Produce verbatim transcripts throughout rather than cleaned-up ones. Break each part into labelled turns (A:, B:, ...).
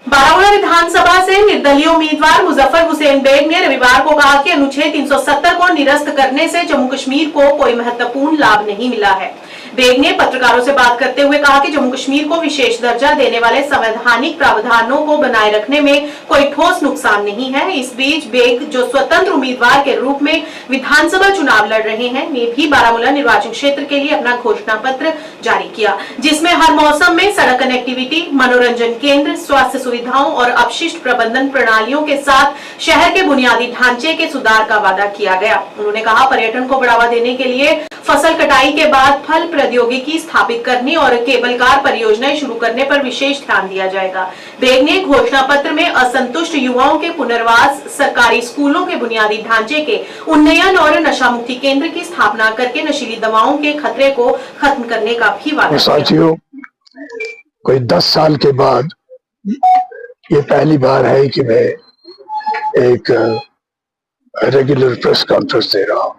A: बारामूला विधानसभा से निर्दलीय उम्मीदवार मुजफ्फर हुसैन बेग ने रविवार को कहा कि अनुच्छेद तीन सौ सत्तर को निरस्त करने से जम्मू कश्मीर को कोई महत्वपूर्ण लाभ नहीं मिला है। बेग ने पत्रकारों से बात करते हुए कहा कि जम्मू कश्मीर को विशेष दर्जा देने वाले संवैधानिक प्रावधानों को बनाए रखने में कोई ठोस नुकसान नहीं है। इस बीच बेग, जो स्वतंत्र उम्मीदवार के रूप में विधानसभा चुनाव लड़ रहे हैं, ने भी बारामूला निर्वाचन क्षेत्र के लिए अपना घोषणा पत्र जारी किया, जिसमें हर मौसम में सड़क कनेक्टिविटी, मनोरंजन केंद्र, स्वास्थ्य सुविधाओं और अपशिष्ट प्रबंधन प्रणालियों के साथ शहर के बुनियादी ढांचे के सुधार का वादा किया गया। उन्होंने कहा, पर्यटन को बढ़ावा देने के लिए फसल कटाई के बाद फल प्रौद्योगिकी स्थापित करने और केबल कार परियोजनाएं शुरू करने पर विशेष ध्यान दिया जाएगा। बेग ने घोषणा पत्र में असंतुष्ट युवाओं के पुनर्वास, सरकारी स्कूलों के बुनियादी ढांचे के उन्नयन और नशा मुक्ति केंद्र की स्थापना करके नशीली दवाओं के खतरे को खत्म करने का भी वादा किया।
B: साथियों, कोई दस साल के बाद ये पहली बार है कि मैं एक रेगुलर प्रेस कॉन्फ्रेंस दे रहा हूँ।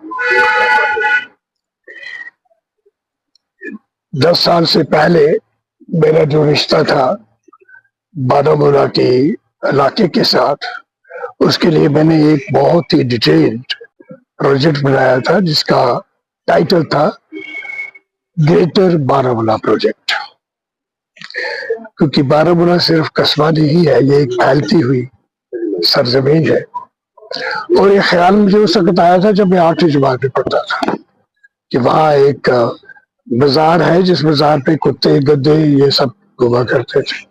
B: दस साल से पहले मेरा जो रिश्ता था बारामूला के इलाके के साथ, उसके लिए मैंने एक बहुत ही डिटेल्ड प्रोजेक्ट बनाया था जिसका टाइटल था ग्रेटर बारामूला प्रोजेक्ट। क्योंकि बारामूला सिर्फ कस्बा नहीं है, ये एक फैलती हुई सरजमीन है। और ये ख्याल मुझे उस वक्त आया था जब मैं आठवीं जमात में पढ़ता था कि वहाँ एक बाजार है जिस बाजार पे कुत्ते, गद्दे ये सब घुमा करते थे।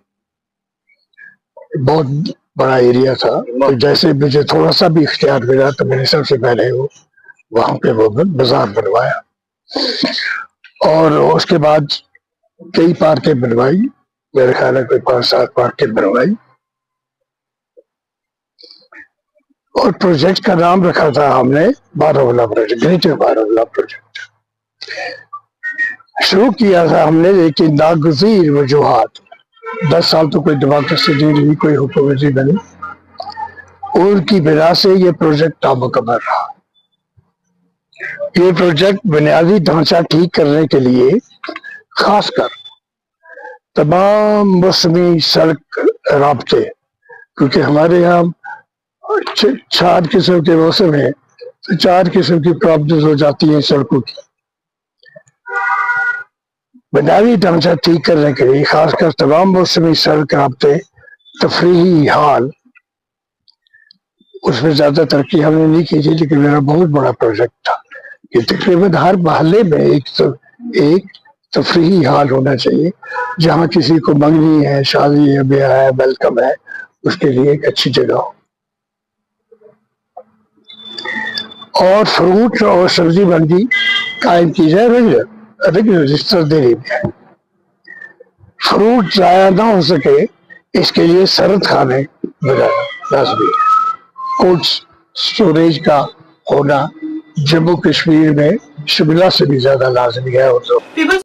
B: बहुत बड़ा एरिया था। तो जैसे मुझे थोड़ा सा भी इख्तियार मिला तो मैंने सबसे पहले वो वहां पे वो बाजार बनवाया और उसके बाद कई पार्कें बनवाई। मेरे ख्याल में कोई पांच सात पार्कें बनवाई और प्रोजेक्ट का नाम रखा था हमने Baramulla project, greater Baramulla project शुरू किया था हमने। लेकिन नागुज़ीर वजूहात, दस साल तो कोई डेमोक्रेसी नहीं रही, कोई हुकूमत नहीं बनी, उनकी बिना से ये प्रोजेक्ट नामुकम्मल रहा। ये प्रोजेक्ट बुनियादी ढांचा ठीक करने के लिए खासकर तमाम मौसमी सड़क राब्ते, क्योंकि हमारे यहाँ चार किस्म के मौसम है तो चार किस्म की प्रॉब्लम्स हो जाती हैं सड़कों की। बुनियादी ढांचा ठीक करने के लिए खासकर तमाम मौसमी सड़क राब्ते, तफरीही हाल, उसमें ज्यादा तरक्की हमने नहीं की थी। लेकिन मेरा बहुत बड़ा प्रोजेक्ट था कि तकरीबन हर मोहल्ले में एक तो एक तफरीही हाल होना चाहिए, जहाँ किसी को मंगनी है, शादी है, ब्याह है, वेलकम है, उसके लिए एक अच्छी जगह हो। और फ्रूट और सब्जी मंडी कायम की जाए रेगुलर रेगुलर जिस तरह देरी में फ्रूट जाया ना हो सके, इसके लिए सरद खाने बनाना लाजमी है। कोल्ड स्टोरेज का होना जम्मू कश्मीर में शिमला से भी ज्यादा लाजमी है।